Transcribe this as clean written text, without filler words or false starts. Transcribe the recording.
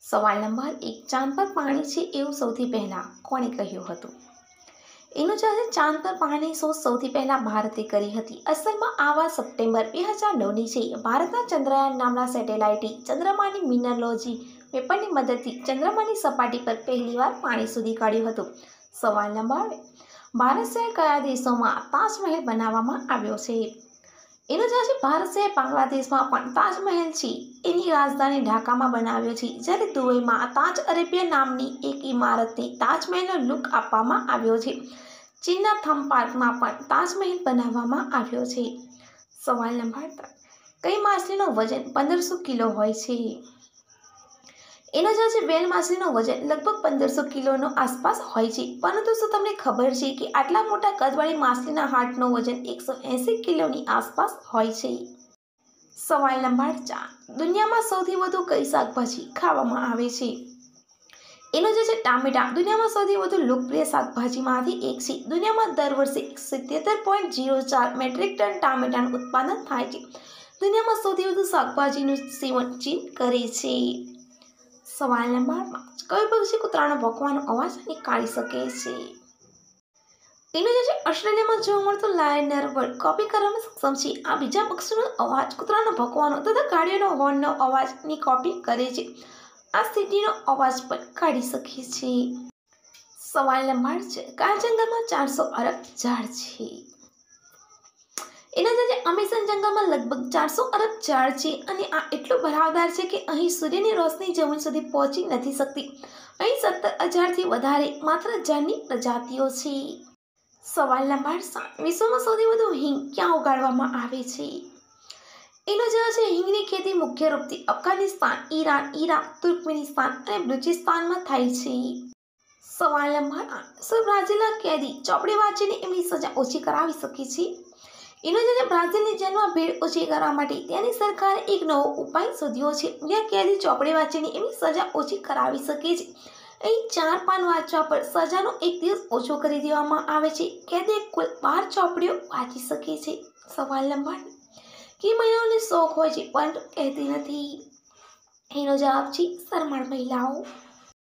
સવાલ નંબર 1, ચાંદ પર પાણી છે એવું સૌથી પહેલા કોણે કહ્યું હતું? એનો જવાબ છે ચાંદ પર પાણીની શોધ સૌથી પહેલા ભારતે કરી હતી. અસલમાં આ વાત સપ્ટેમ્બર 2009ની છે. ભારતના ચંદ્રયાન નામના સેટેલાઇટે ચંદ્રમાની મિનરોલોજી પેપરની મદદથી ચંદ્રમાની સપાટી પર પહેલીવાર પાણી શોધી કાઢ્યું હતું. સવાલ નંબર 2, ભારત સિવાય કયા દેશોમાં તાજમહેલ બનાવવામાં આવ્યો છે? એનો જવાબ છે ભારત સિવાય બાંગ્લાદેશમાં પણ તાજમહેલ છે એની રાજધાની ઢાકામાં બનાવ્યો છે, જ્યારે દુબઈમાં તાજ અરેબિયા નામની એક ઇમારતને તાજમહેલનો લુક આપવામાં આવ્યો છે. ચીનના થમ પાર્કમાં પણ તાજમહેલ બનાવવામાં આવ્યો છે. સવાલ નંબર 3, કઈ માછલીનું વજન 1500 કિલો હોય છે? એનો જવાબ છે વેલ માછલીનું વજન લગભગ 1500 કિલોનો આસપાસ હોય છે. પરંતુ શું તમને ખબર છે કે આટલા મોટા કદવાળી માછલીના હાડનું વજન 180 કિલોની આસપાસ હોય છે? સવાલ નંબર 4, દુનિયામાં સૌથી વધુ કઈ શાકભાજી ખાવામાં આવે છે? એનો જે છે ટામેટા દુનિયામાં સૌથી વધુ લોકપ્રિય શાકભાજીમાંથી એક છે. દુનિયામાં દર વર્ષે 77.04 મેટ્રિક ટન ટામેટાનું ઉત્પાદન થાય છે. દુનિયામાં સૌથી વધુ શાકભાજીનું સેવન ચીન કરે છે. સવાલ નંબર 5, કયું પક્ષી કૂતરાનો ભોંકવાનો અવાજ નીકાળી શકે છે? એનો જે છે ઓસ્ટ્રેલિયામાં જોવા મળતો લાયનર બર્ડ કોપી કરવામાં સક્ષમ છે. આ બીજા પક્ષીનો અવાજ કૂતરાનો ભોંકવાનો તથા ગાડીઓનો હોર્નનો અવાજની કોપી કરે છે. આ સ્થિતિનો અવાજ પણ કાઢી શકે છે. સવાલ નંબર 6, કયા જંગલમાં 400 અરબ ઝાડ છે? એના જે અમેઝોન જંગલમાં લગભગ 400 અરબ ઝાડ છે અને આ એટલું ભરાવદાર છે કે અહીં સૂર્યની રોશની જમીન સુધી પહોંચી નથી શકતી. અહીં 17,000થી વધારે માત્ર ઝાડની પ્રજાતિઓ છે. સવાલ નંબર 7, વિશ્વમાં સૌથી વધુ હિંગ ક્યાં ઉગાડવામાં આવે છે? એનો જવાબ છે હિંગની ખેતી મુખ્ય રૂપથી અફઘાનિસ્તાન, ઈરાન, ઈરાક, તુર્કમેનિસ્તાન અને બલુચિસ્તાનમાં થાય છે. સવાલ નંબર 8, શું બ્રાઝિલના કેદી ચોપડી વાંચીને એમની સજા ઓછી કરાવી શકે છે? એનો જે બ્રાઝિલની જેલમાં ભીડ ઓછી કરવા માટે ત્યાંની સરકારે એક નવો ઉપાય શોધ્યો છે, જ્યાં કેદી ચોપડી વાંચીને એમની સજા ઓછી કરાવી શકે છે. અહીં 4 પાન વાંચવા પર સજાનો 1 દિવસ ઓછો કરી દેવામાં આવે છે. કેદી કુલ 12 ચોપડીઓ વાંચી શકે છે. સવાલ નંબર 9, કે મહિલાઓને શોખ હોય છે પરંતુ કહેતી નથી? એનો જવાબ છે શરમાળ મહિલાઓ.